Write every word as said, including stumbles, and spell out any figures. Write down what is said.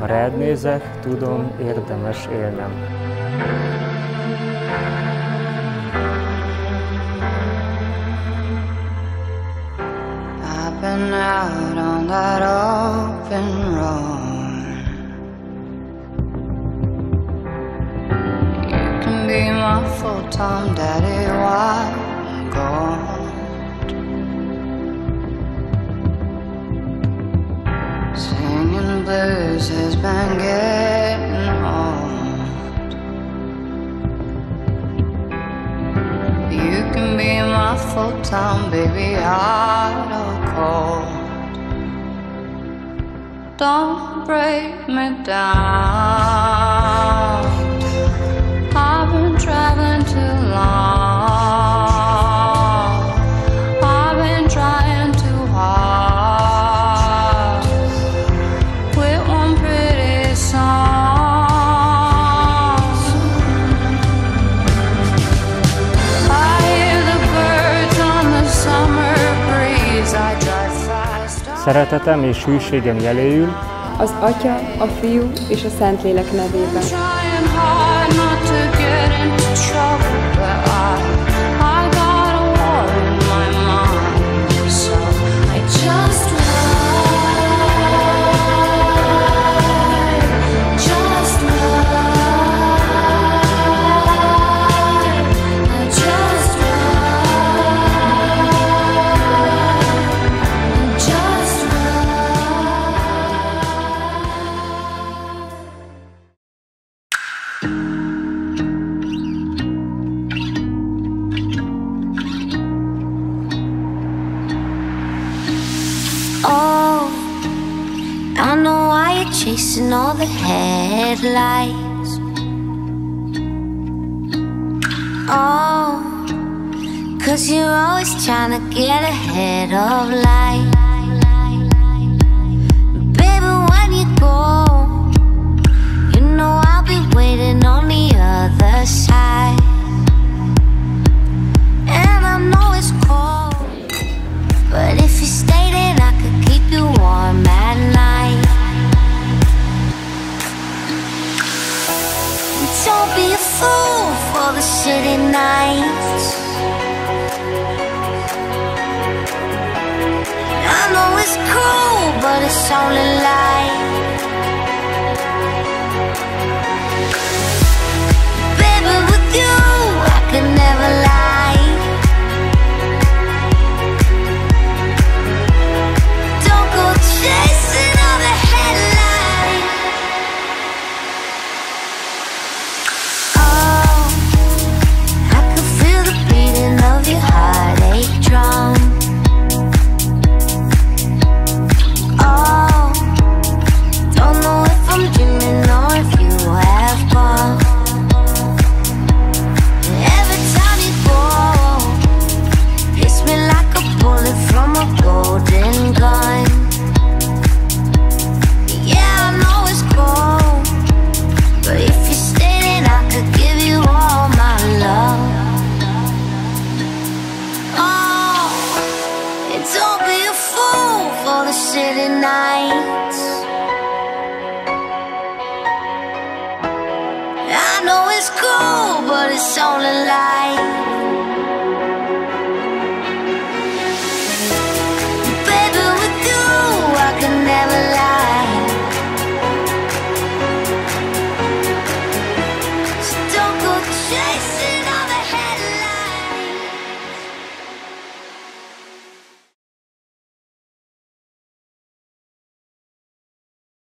Ha rád nézek, tudom, érdemes élnem. I've been out on that open road. You can be my full-time daddy while I'm gone. Singing blues has been getting old. You can be my full-time baby, hot or cold. Don't break me down. I've been traveling too long. I've been trying too hard with one pretty song. I hear the birds on the summer breeze. I drive fast. Szeretetem és hűségem jeléül az Atya, a Fiú és a Szentlélek nevében. Trying hard not to get into trouble, but I, I got a war in my mind, so I just ride, just ride, I just ride, just Oh, I know why you're chasing all the headlights. Oh, 'cause you're always trying to get ahead of life. Baby, when you go, you know I'll be waiting on the other side. And I know it's cold, but if you stay, then I could keep you warm at night. Don't be a fool for the city nights. I know it's cruel, but it's only light. Baby, with you I could never lie. Don't go chasing all the headlights. Oh, I could feel the beating of your heartache drum. Oh, don't know if I'm dreaming or if you have gone. Every time you go, hits me like a bullet from a golden gun. Yeah, I know it's cold, but if you stay, then I could give you all my love. Oh, and don't be a fool for the city nights. I know it's cool, but it's only light.